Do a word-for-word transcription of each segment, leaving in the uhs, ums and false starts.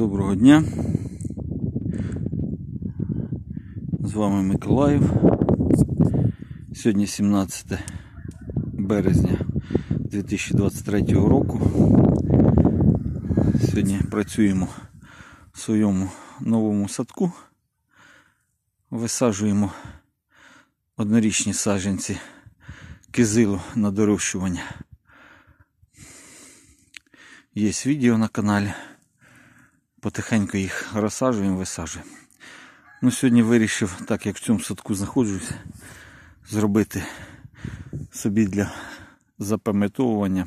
Доброго дня, з вами Миколаїв. Сьогодні сімнадцяте березня дві тисячі двадцять третього року. Сьогодні працюємо в своєму новому садку. Висаджуємо однорічні саджанці кизилу на дорощування. Є відео на каналі. Потихеньку їх розсаджуємо, висаджуємо. Ну, сьогодні вирішив, так як в цьому садку знаходжусь, зробити собі для запам'ятовування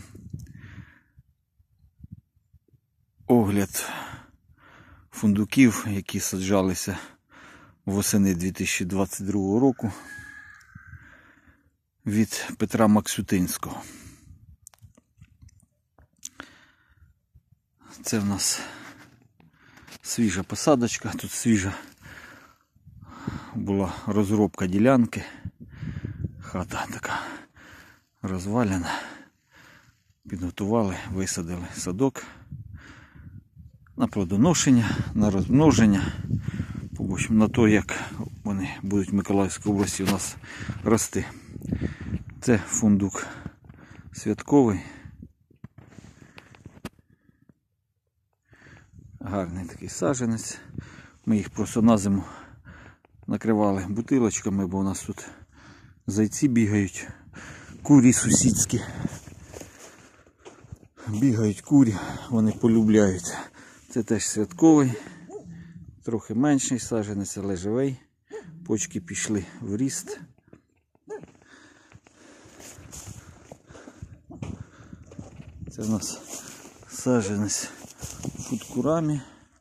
огляд фундуків, які саджалися восени дві тисячі двадцять другого року від Петра Максютинського. Це в нас свіжа посадочка, тут свіжа була розробка ділянки, хата така розвалена, підготували, висадили садок на плодоношення, на розмноження, побачимо на то, як вони будуть в Миколаївській області у нас рости. Це фундук святковий. Гарний такий саджанець. Ми їх просто на зиму накривали бутилочками, бо у нас тут зайці бігають, курі сусідські. Бігають курі, вони полюбляють. Це теж святковий, трохи менший саджанець, але живий. Почки пішли в ріст. Це в нас саджанець фудкурамі.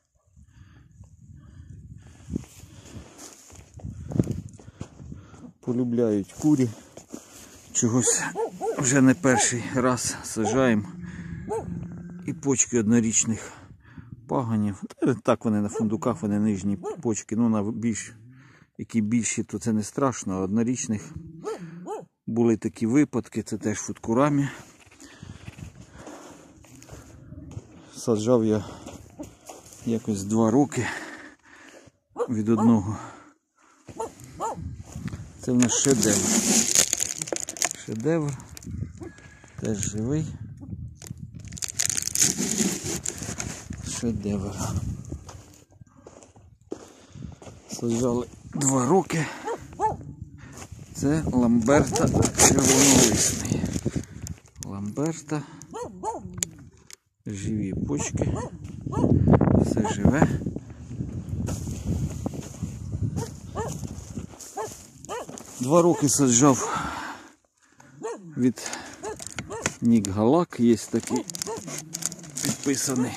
Полюбляють курі. Чогось вже не перший раз саджаємо. І почки однорічних паганів. Так вони на фундуках, вони нижні почки. Ну, на більш, які більші, то це не страшно. А однорічних були такі випадки. Це теж фудкурамі. Саджав я якось два роки від одного. Це в нас шедевр. Шедевр. Теж живий. Шедевр. Саджали два роки. Це Ламберта червонолисний. Ламберта. Живі почки, все живе. Два роки саджав від Нік Галак, є такий підписаний.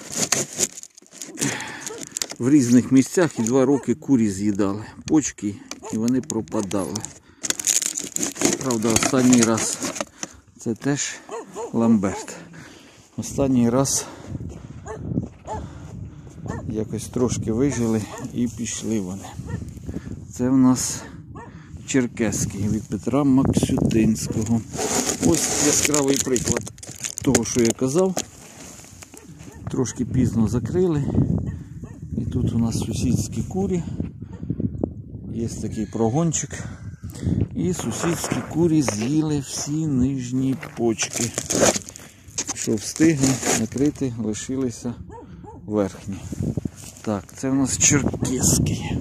В різних місцях і два роки курі з'їдали почки і вони пропадали. Правда, останній раз це теж Ламберт. Останній раз якось трошки вижили і пішли вони. Це в нас черкеський від Петра Максютинського. Ось яскравий приклад того, що я казав. Трошки пізно закрили. І тут у нас сусідські курі. Є такий прогончик. І сусідські курі з'їли всі нижні почки. Що встигли накрити, лишилися верхні. Так, це у нас черкеський.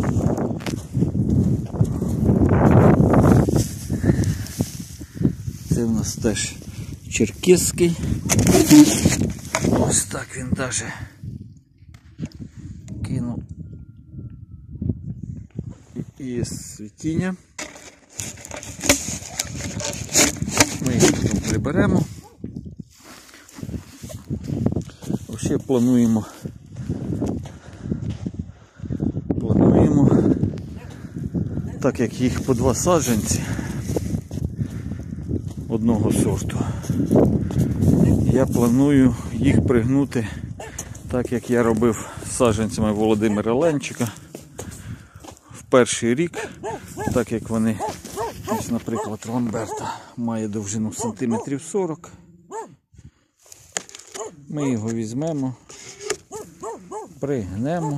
Це у нас теж черкеський. Ось так він даже кинув. І є світіння. Ми їх потім приберемо. Ще плануємо, плануємо, так як їх по два саджанці одного сорту, я планую їх пригнути, так як я робив з саджанцями Володимира Ленчика в перший рік, так як вони, ось, наприклад, Ламберта має довжину сантиметрів сорок. Ми його візьмемо пригнемо.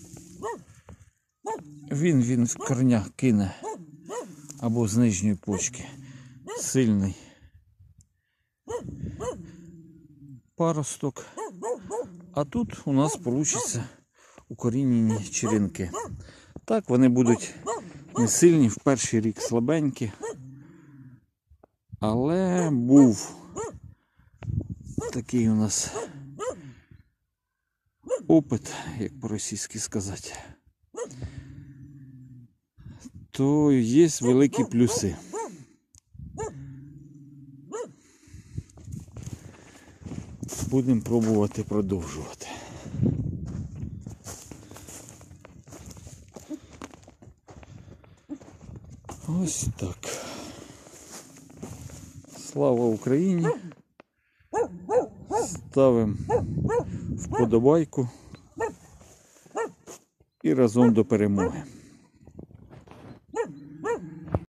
Він, він в корня кине або з нижньої почки. Сильний паросток. А тут у нас вийде укорінені черенки. Так, вони будуть не сильні, в перший рік слабенькі. Але був такий у нас опит, як по-російськи сказати, то є великі плюси. Будемо пробувати продовжувати. Ось так. Слава Україні! Ставимо вподобайку і разом до перемоги.